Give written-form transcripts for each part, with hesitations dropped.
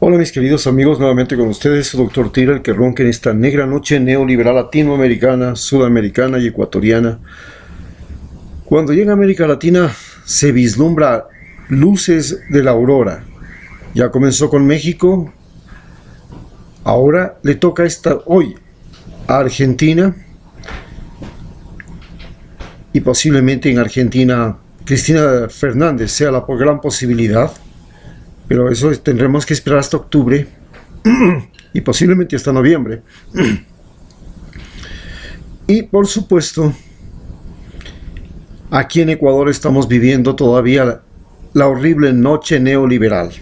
Hola mis queridos amigos, nuevamente con ustedes, su Dr. Tira, el que ronca en esta negra noche neoliberal latinoamericana, sudamericana y ecuatoriana. Cuando llega a América Latina se vislumbra luces de la aurora. Ya comenzó con México, ahora le toca hoy a Argentina, y posiblemente en Argentina Cristina Fernández sea la gran posibilidad. Pero eso tendremos que esperar hasta octubre y posiblemente hasta noviembre. Y por supuesto, aquí en Ecuador estamos viviendo todavía la horrible noche neoliberal.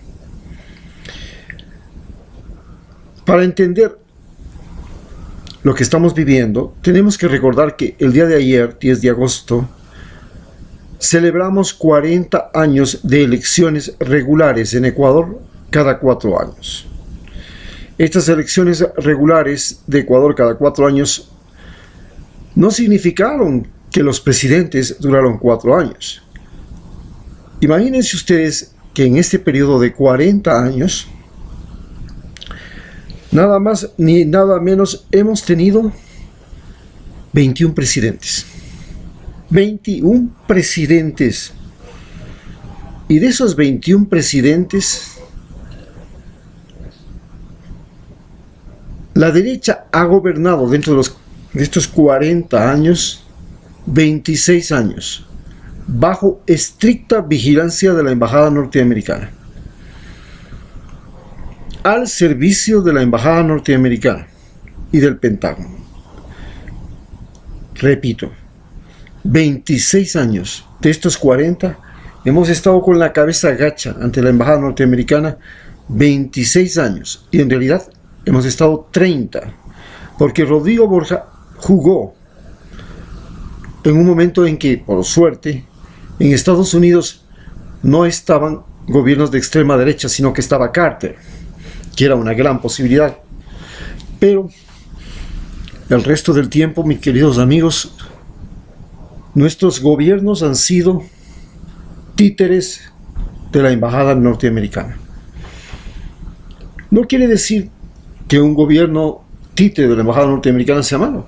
Para entender lo que estamos viviendo, tenemos que recordar que el día de ayer, 10 de agosto, celebramos 40 años de elecciones regulares en Ecuador cada 4 años. Estas elecciones regulares de Ecuador cada 4 años no significaron que los presidentes duraron 4 años. Imagínense ustedes que en este periodo de 40 años, nada más ni nada menos, hemos tenido 21 presidentes. 21 presidentes. Y de esos 21 presidentes, la derecha ha gobernado dentro de estos 40 años, 26 años, bajo estricta vigilancia de la embajada norteamericana, al servicio de la embajada norteamericana y del Pentágono. Repito, 26 años de estos 40 hemos estado con la cabeza gacha ante la embajada norteamericana. 26 años, y en realidad hemos estado 30, porque Rodrigo Borja jugó en un momento en que, por suerte, en Estados Unidos no estaban gobiernos de extrema derecha, sino que estaba Carter, que era una gran posibilidad. Pero el resto del tiempo, mis queridos amigos, nuestros gobiernos han sido títeres de la embajada norteamericana. No quiere decir que un gobierno títere de la embajada norteamericana sea malo.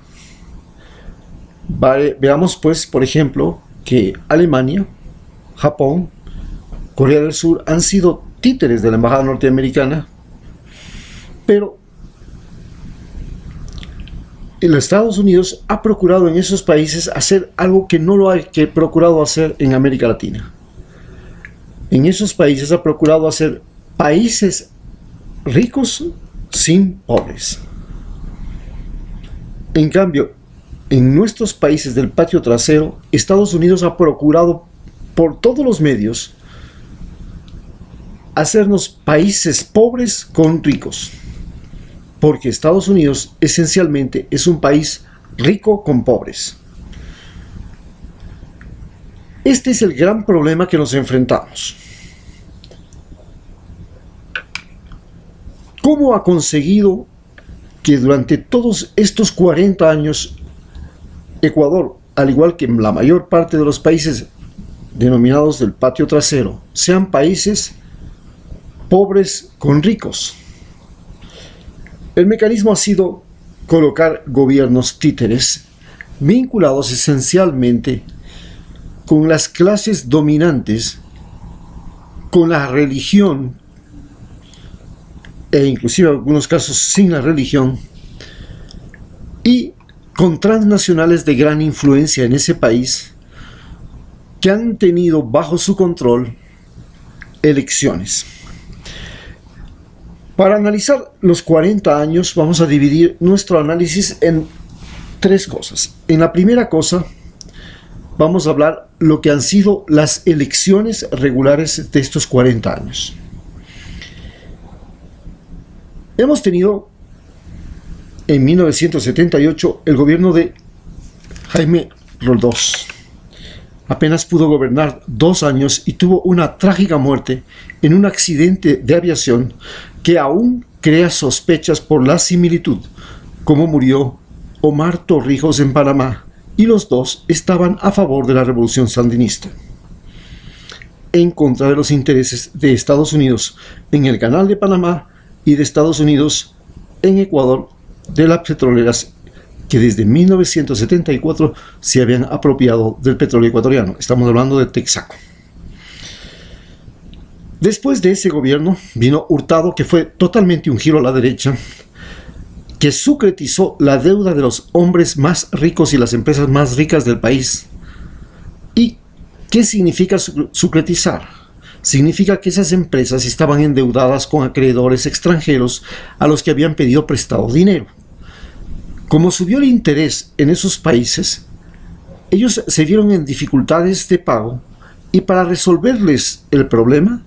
Veamos pues, por ejemplo, que Alemania, Japón, Corea del Sur han sido títeres de la embajada norteamericana, pero los Estados Unidos ha procurado en esos países hacer algo que no lo ha procurado hacer en América Latina. En esos países ha procurado hacer países ricos sin pobres. En cambio, en nuestros países del patio trasero, Estados Unidos ha procurado por todos los medios hacernos países pobres con ricos. Porque Estados Unidos esencialmente es un país rico con pobres. Este es el gran problema que nos enfrentamos. ¿Cómo ha conseguido que durante todos estos 40 años Ecuador, al igual que la mayor parte de los países denominados del patio trasero, sean países pobres con ricos? El mecanismo ha sido colocar gobiernos títeres vinculados esencialmente con las clases dominantes, con la religión, e inclusive en algunos casos sin la religión, y con transnacionales de gran influencia en ese país que han tenido bajo su control elecciones. Para analizar los 40 años vamos a dividir nuestro análisis en 3 cosas. En la primera cosa vamos a hablar lo que han sido las elecciones regulares de estos 40 años. Hemos tenido en 1978 el gobierno de Jaime Roldós. Apenas pudo gobernar 2 años y tuvo una trágica muerte en un accidente de aviación que aún crea sospechas por la similitud, como murió Omar Torrijos en Panamá, y los dos estaban a favor de la revolución sandinista. en contra de los intereses de Estados Unidos en el Canal de Panamá y de Estados Unidos en Ecuador de las petroleras que desde 1974 se habían apropiado del petróleo ecuatoriano. Estamos hablando de Texaco. Después de ese gobierno vino Hurtado, que fue totalmente un giro a la derecha, que sucretizó la deuda de los hombres más ricos y las empresas más ricas del país. ¿Y qué significa sucretizar? Significa que esas empresas estaban endeudadas con acreedores extranjeros a los que habían pedido prestado dinero. Como subió el interés en esos países, ellos se vieron en dificultades de pago y para resolverles el problema,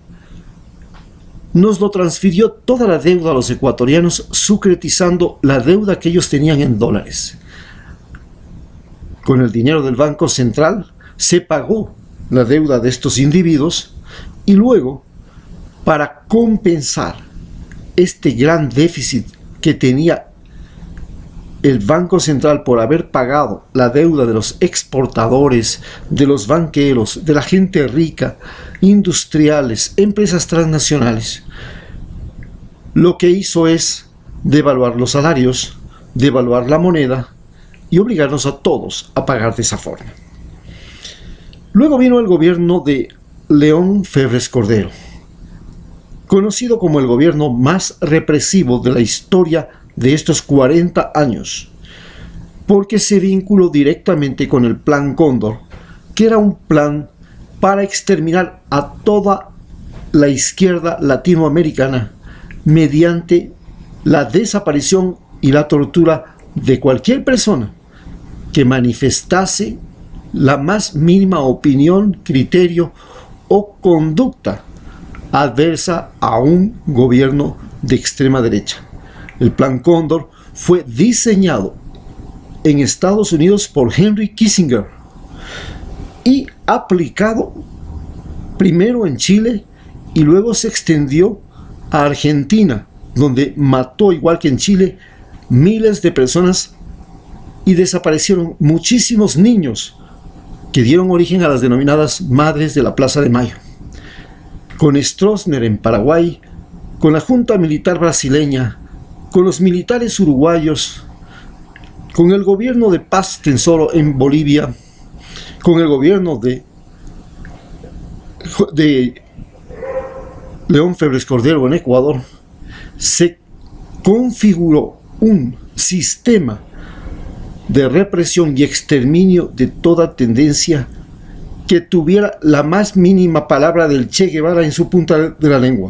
nos lo transfirió toda la deuda a los ecuatorianos, sucretizando la deuda que ellos tenían en dólares. Con el dinero del Banco Central se pagó la deuda de estos individuos y luego, para compensar este gran déficit que tenía el Banco Central por haber pagado la deuda de los exportadores, de los banqueros, de la gente rica, industriales, empresas transnacionales, lo que hizo es devaluar los salarios, devaluar la moneda y obligarnos a todos a pagar de esa forma. Luego vino el gobierno de León Febres Cordero, conocido como el gobierno más represivo de la historia de estos 40 años, porque se vinculó directamente con el Plan Cóndor, que era un plan para exterminar a toda la izquierda latinoamericana mediante la desaparición y la tortura de cualquier persona que manifestase la más mínima opinión, criterio o conducta adversa a un gobierno de extrema derecha. El Plan Cóndor fue diseñado en Estados Unidos por Henry Kissinger y aplicado primero en Chile y luego se extendió a Argentina, donde mató, igual que en Chile, miles de personas y desaparecieron muchísimos niños que dieron origen a las denominadas Madres de la Plaza de Mayo. Con Stroessner en Paraguay, con la Junta Militar brasileña, con los militares uruguayos, con el gobierno de Paz Tensoro en Bolivia, con el gobierno de León Febres Cordero en Ecuador, se configuró un sistema de represión y exterminio de toda tendencia que tuviera la más mínima palabra del Che Guevara en su punta de la lengua.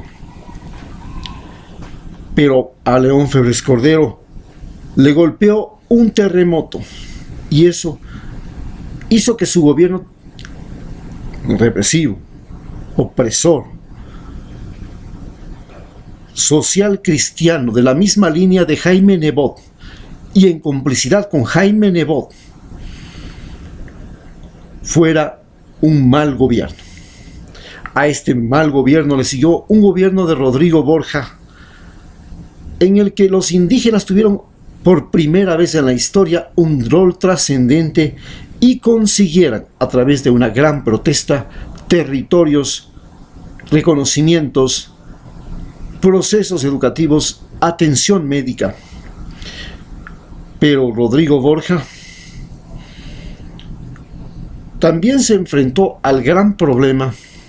Pero a León Febres Cordero le golpeó un terremoto y eso hizo que su gobierno represivo, opresor, social cristiano, de la misma línea de Jaime Nebot y en complicidad con Jaime Nebot, fuera un mal gobierno. A este mal gobierno le siguió un gobierno de Rodrigo Borja, en el que los indígenas tuvieron por primera vez en la historia un rol trascendente y consiguieran, a través de una gran protesta, territorios, reconocimientos, procesos educativos, atención médica. Pero Rodrigo Borja también se enfrentó al gran problema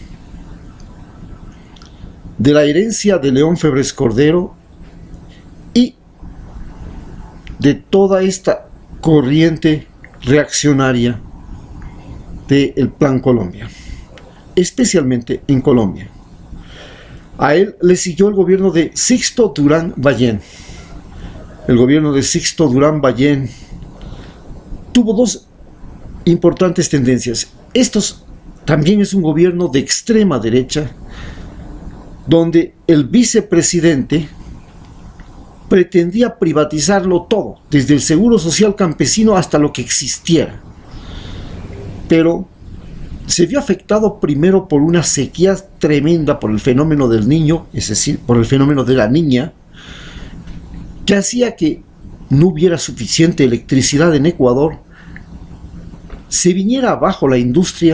de la herencia de León Febres Cordero y de toda esta corriente reaccionaria del Plan Colombia, especialmente en Colombia. A él le siguió el gobierno de Sixto Durán Ballén. El gobierno de Sixto Durán Ballén tuvo dos importantes tendencias. Estos también es un gobierno de extrema derecha, donde el vicepresidente pretendía privatizarlo todo, desde el seguro social campesino hasta lo que existiera. Pero se vio afectado primero por una sequía tremenda por el fenómeno del niño, es decir, por el fenómeno de la niña, que hacía que no hubiera suficiente electricidad en Ecuador, se viniera abajo la industria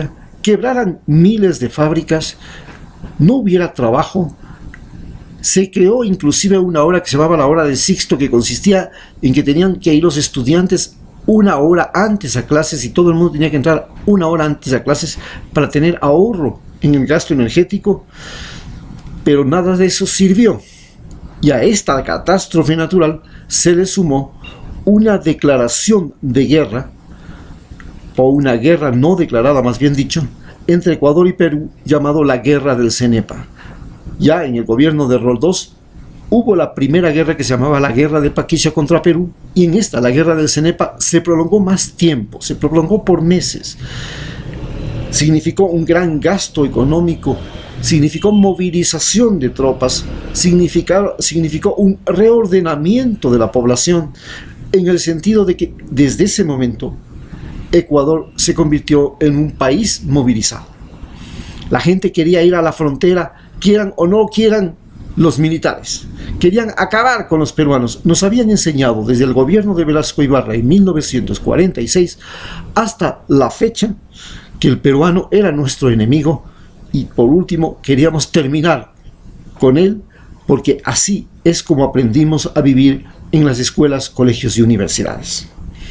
quebraran miles de fábricas, no hubiera trabajo. Se creó inclusive una hora que se llamaba la hora de Sixto, que consistía en que tenían que ir los estudiantes una hora antes a clases y todo el mundo tenía que entrar una hora antes a clases para tener ahorro en el gasto energético, pero nada de eso sirvió. Y a esta catástrofe natural se le sumó una declaración de guerra, o una guerra no declarada, más bien dicho, entre Ecuador y Perú, llamado la Guerra del Cenepa. Ya en el gobierno de Roldós hubo la primera guerra que se llamaba la Guerra de Paquicha contra Perú, y en esta, la Guerra del Cenepa, se prolongó más tiempo, se prolongó por meses. Significó un gran gasto económico, significó movilización de tropas, significó un reordenamiento de la población, en el sentido de que desde ese momento Ecuador se convirtió en un país movilizado. La gente quería ir a la frontera, quieran o no quieran los militares. Querían acabar con los peruanos. Nos habían enseñado desde el gobierno de Velasco Ibarra en 1946 hasta la fecha que el peruano era nuestro enemigo, y por último queríamos terminar con él, porque así es como aprendimos a vivir en las escuelas, colegios y universidades.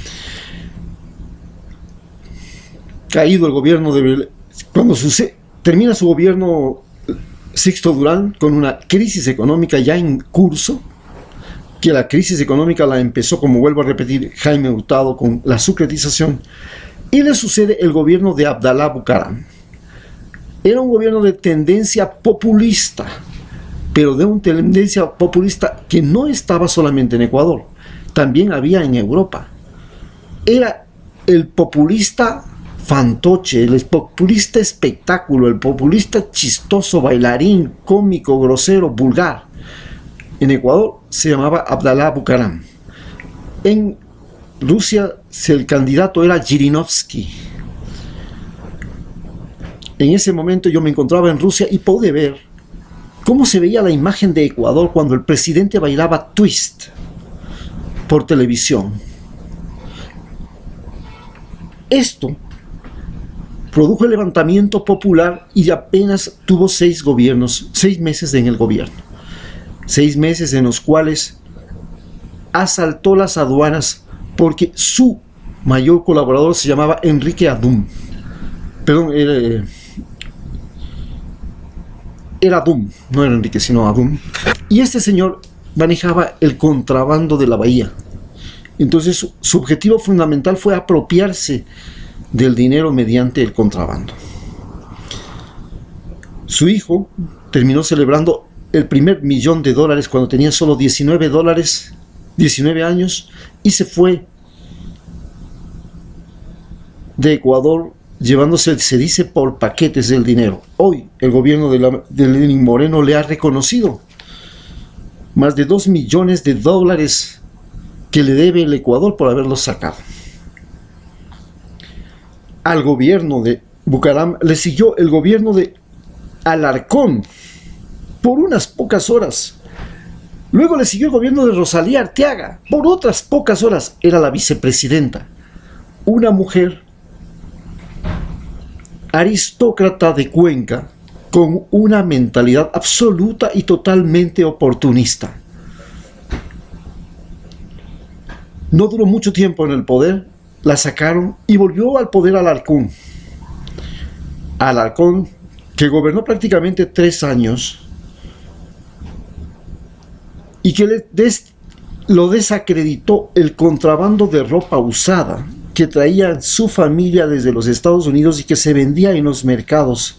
Caído el gobierno de... Cuando termina su gobierno Sixto Durán, con una crisis económica ya en curso, que la crisis económica la empezó, como vuelvo a repetir, Jaime Hurtado con la sucretización, y le sucede el gobierno de Abdalá Bucaram. Era un gobierno de tendencia populista, pero de una tendencia populista que no estaba solamente en Ecuador, también había en Europa. Era el populista fantoche, el populista espectáculo, el populista chistoso, bailarín, cómico, grosero, vulgar. En Ecuador se llamaba Abdalá Bucaram. En Rusia el candidato era Zhirinovsky. En ese momento yo me encontraba en Rusia y pude ver cómo se veía la imagen de Ecuador cuando el presidente bailaba twist por televisión. Esto produjo el levantamiento popular y apenas tuvo 6 meses en el gobierno. 6 meses en los cuales asaltó las aduanas porque su mayor colaborador se llamaba Enrique Adum. Perdón, era Adum, no era Enrique, sino Adum. Y este señor manejaba el contrabando de la bahía. Entonces su objetivo fundamental fue apropiarse del dinero mediante el contrabando. Su hijo terminó celebrando el primer $1.000.000 cuando tenía solo 19 años, y se fue de Ecuador llevándose, se dice, por paquetes del dinero. Hoy el gobierno de Lenín Moreno le ha reconocido más de $2 millones que le debe el Ecuador por haberlos sacado. Al gobierno de Bucaram le siguió el gobierno de Alarcón por unas pocas horas. Luego le siguió el gobierno de Rosalía Arteaga por otras pocas horas. Era la vicepresidenta, una mujer aristócrata de Cuenca con una mentalidad absoluta y totalmente oportunista. No duró mucho tiempo en el poder, la sacaron y volvió al poder Alarcón. Alarcón, que gobernó prácticamente 3 años y que lo desacreditó el contrabando de ropa usada que traía su familia desde los Estados Unidos y que se vendía en los mercados.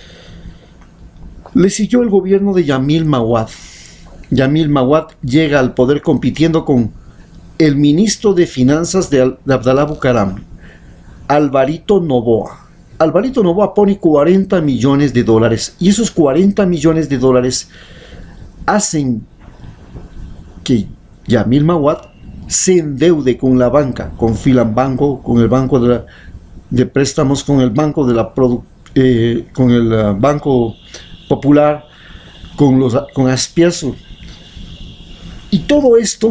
Le siguió el gobierno de Yamil Mahuad. Yamil Mahuad llega al poder compitiendo con el ministro de Finanzas de Abdalá Bucaram, Alvarito Noboa. Alvarito Noboa pone $40 millones, y esos $40 millones hacen que Yamil Mahuad se endeude con la banca, con Filambanco, con el banco de préstamos, con el banco con el Banco Popular, con Aspiazo. Y todo esto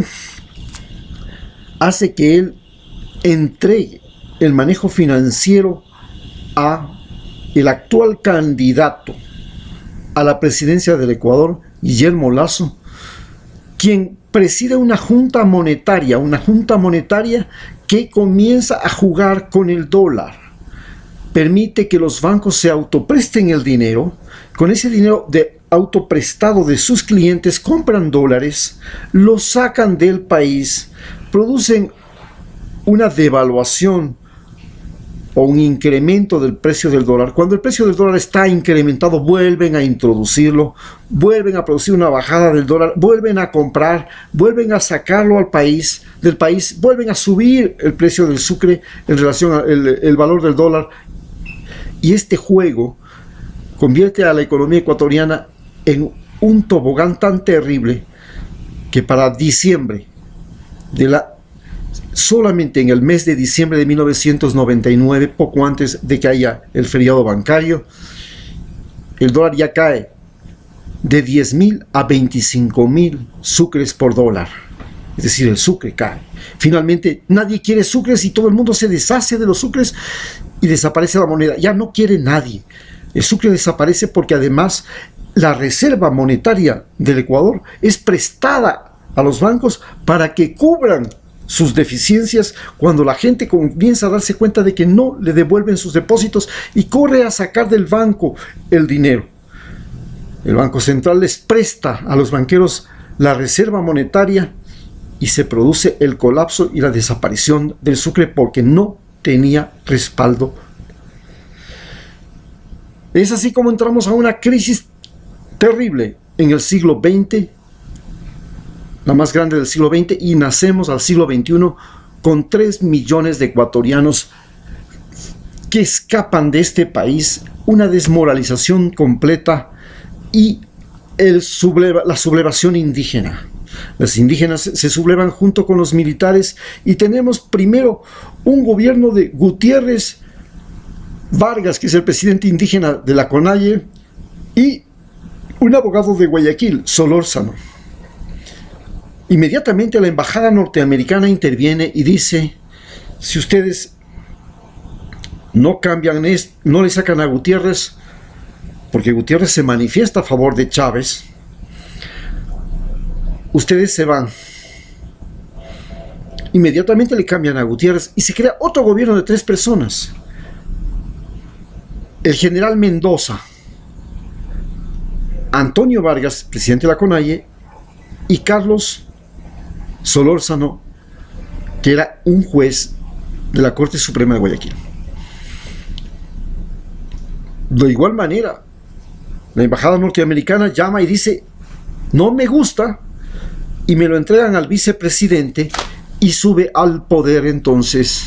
hace que él entregue el manejo financiero a el actual candidato a la presidencia del Ecuador, Guillermo Lasso, quien preside una junta monetaria que comienza a jugar con el dólar. Permite que los bancos se autopresten el dinero. Con ese dinero de autoprestado de sus clientes compran dólares, los sacan del país, producen una devaluación o un incremento del precio del dólar. Cuando el precio del dólar está incrementado, vuelven a introducirlo, vuelven a producir una bajada del dólar, vuelven a comprar, vuelven a sacarlo del país, vuelven a subir el precio del sucre en relación al valor del dólar. Y este juego convierte a la economía ecuatoriana en un tobogán tan terrible que para diciembre solamente en el mes de diciembre de 1999, poco antes de que haya el feriado bancario, el dólar ya cae de 10.000 a 25.000 sucres por dólar. Es decir, el sucre cae. Finalmente, nadie quiere sucres y todo el mundo se deshace de los sucres y desaparece la moneda. Ya no quiere nadie. El sucre desaparece porque además la reserva monetaria del Ecuador es prestada a los bancos para que cubran sus deficiencias cuando la gente comienza a darse cuenta de que no le devuelven sus depósitos y corre a sacar del banco el dinero. El Banco Central les presta a los banqueros la reserva monetaria y se produce el colapso y la desaparición del sucre porque no tenía respaldo. Es así como entramos a una crisis terrible en el siglo XX, la más grande del siglo XX, y nacemos al siglo XXI con 3 millones de ecuatorianos que escapan de este país, una desmoralización completa y la sublevación indígena. Los indígenas se sublevan junto con los militares y tenemos primero un gobierno de Gutiérrez Vargas, que es el presidente indígena de la CONAIE, y un abogado de Guayaquil, Solórzano. Inmediatamente la embajada norteamericana interviene y dice: si ustedes no cambian esto, no le sacan a Gutiérrez, porque Gutiérrez se manifiesta a favor de Chávez, ustedes se van. Inmediatamente le cambian a Gutiérrez y se crea otro gobierno de 3 personas. El general Mendoza, Antonio Vargas, presidente de la CONAIE, y Carlos Solórzano, que era un juez de la Corte Suprema de Guayaquil. De igual manera, la embajada norteamericana llama y dice: no me gusta, y me lo entregan al vicepresidente, y sube al poder entonces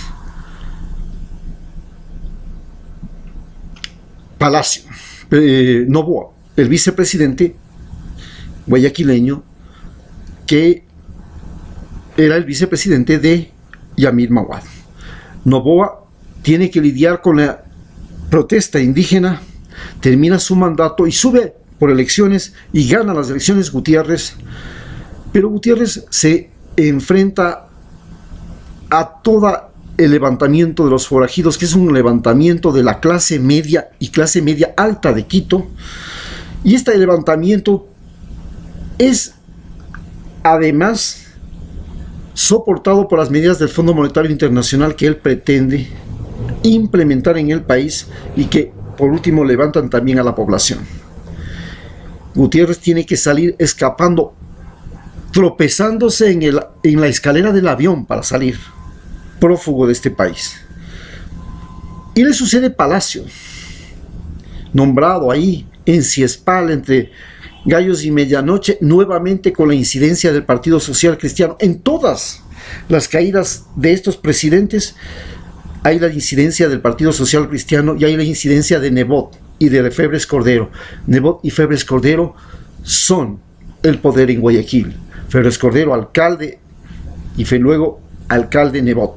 Palacio, Noboa, el vicepresidente guayaquileño, que era el vicepresidente de Yamil Mahuad. Noboa tiene que lidiar con la protesta indígena, termina su mandato y sube por elecciones y gana las elecciones Gutiérrez, pero Gutiérrez se enfrenta a todo el levantamiento de los forajidos, que es un levantamiento de la clase media y clase media alta de Quito, y este levantamiento es además soportado por las medidas del Fondo Monetario Internacional que él pretende implementar en el país y que por último levantan también a la población. Gutiérrez tiene que salir escapando, tropezándose en la escalera del avión para salir prófugo de este país. Y le sucede Palacio, nombrado ahí en Ciespal entre gallos y medianoche, nuevamente con la incidencia del Partido Social Cristiano. En todas las caídas de estos presidentes hay la incidencia del Partido Social Cristiano y hay la incidencia de Nebot y de Febres Cordero. Nebot y Febres Cordero son el poder en Guayaquil. Febres Cordero, alcalde, y fue luego alcalde Nebot.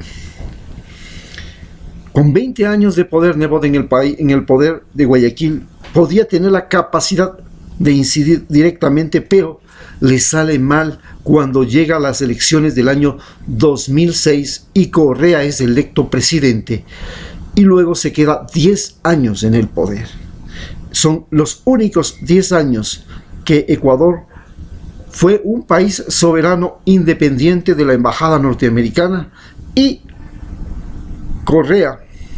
Con 20 años de poder, Nebot en el poder de Guayaquil podía tener la capacidad de incidir directamente, pero le sale mal cuando llega a las elecciones del año 2006 y Correa es electo presidente. y luego se queda 10 años en el poder. Son los únicos 10 años que Ecuador fue un país soberano independiente de la embajada norteamericana, y Correa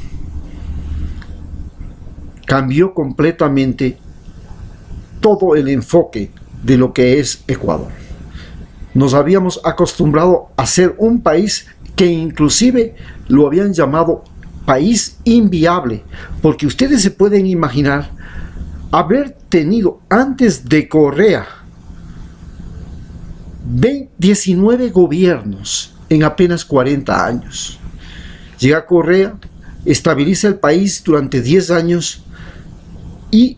cambió completamente todo el enfoque de lo que es Ecuador. Nos habíamos acostumbrado a ser un país que inclusive lo habían llamado país inviable, porque ustedes se pueden imaginar haber tenido antes de Correa 19 gobiernos en apenas 40 años. Llega Correa, estabiliza el país durante 10 años y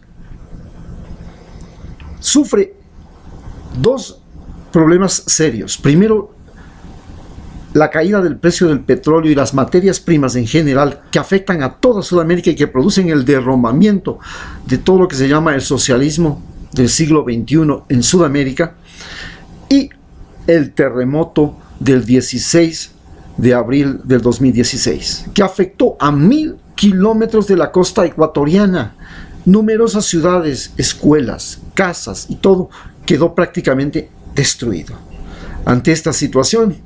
sufre dos problemas serios. Primero, la caída del precio del petróleo y las materias primas en general, que afectan a toda Sudamérica y que producen el derrumbamiento de todo lo que se llama el socialismo del siglo XXI en Sudamérica, y el terremoto del 16 de abril del 2016, que afectó a 1000 kilómetros de la costa ecuatoriana. Numerosas ciudades, escuelas, casas y todo quedó prácticamente destruido. Ante esta situación,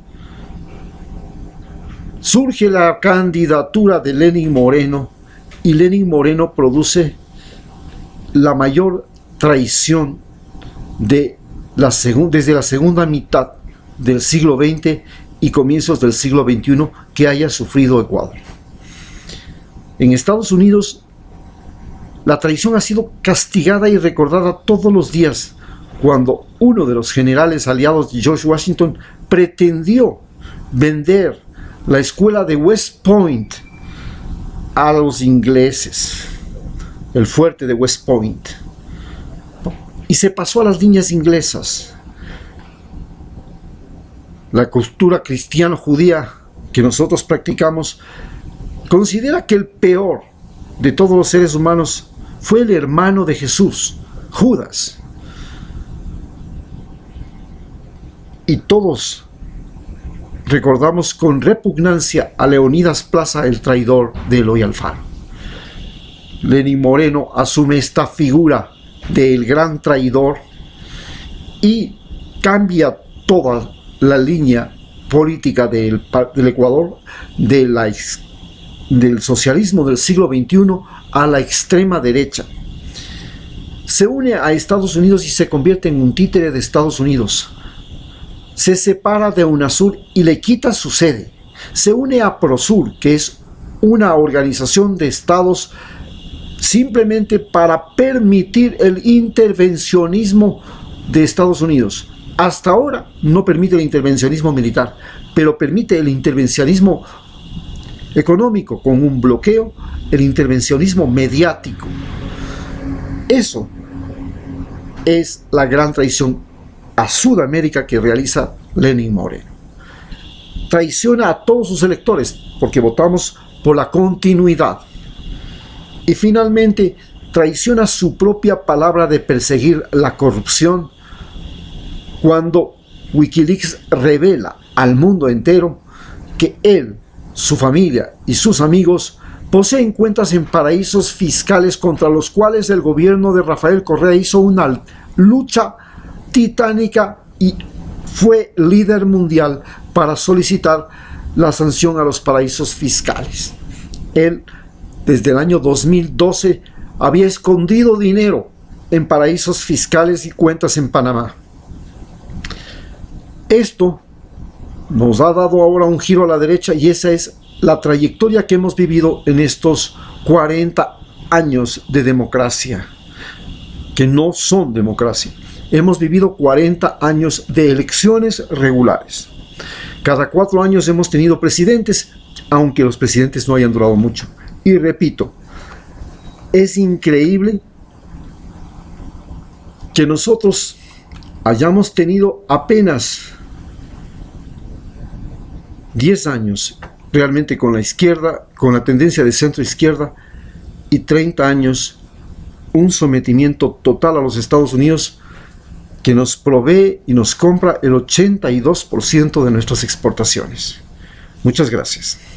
surge la candidatura de Lenín Moreno, y Lenín Moreno produce la mayor traición desde la segunda mitad del siglo XX y comienzos del siglo XXI que haya sufrido Ecuador. En Estados Unidos, la traición ha sido castigada y recordada todos los días, cuando uno de los generales aliados de George Washington pretendió vender la escuela de West Point a los ingleses, el fuerte de West Point, y se pasó a las líneas inglesas. La cultura cristiano-judía que nosotros practicamos considera que el peor de todos los seres humanos fue el hermano de Jesús, Judas. Y todos recordamos con repugnancia a Leonidas Plaza, el traidor de Eloy Alfaro. Lenín Moreno asume esta figura del gran traidor y cambia toda la línea política del Ecuador, del socialismo del siglo XXI a la extrema derecha. Se une a Estados Unidos y se convierte en un títere de Estados Unidos. Se separa de UNASUR y le quita su sede. Se une a PROSUR, que es una organización de estados simplemente para permitir el intervencionismo de Estados Unidos. Hasta ahora no permite el intervencionismo militar, pero permite el intervencionismo económico con un bloqueo, el intervencionismo mediático. Eso es la gran traición a Sudamérica que realiza Lenín Moreno. Traiciona a todos sus electores porque votamos por la continuidad. Y finalmente traiciona su propia palabra de perseguir la corrupción cuando Wikileaks revela al mundo entero que él, su familia y sus amigos poseen cuentas en paraísos fiscales contra los cuales el gobierno de Rafael Correa hizo una lucha titánica y fue líder mundial para solicitar la sanción a los paraísos fiscales. Él, desde el año 2012, había escondido dinero en paraísos fiscales y cuentas en Panamá. Esto nos ha dado ahora un giro a la derecha, y esa es la trayectoria que hemos vivido en estos 40 años de democracia, que no son democracia. Hemos vivido 40 años de elecciones regulares. Cada 4 años hemos tenido presidentes, aunque los presidentes no hayan durado mucho. Y repito, es increíble que nosotros hayamos tenido apenas 10 años realmente con la izquierda, con la tendencia de centro-izquierda, y 30 años un sometimiento total a los Estados Unidos, que nos provee y nos compra el 82% de nuestras exportaciones. Muchas gracias.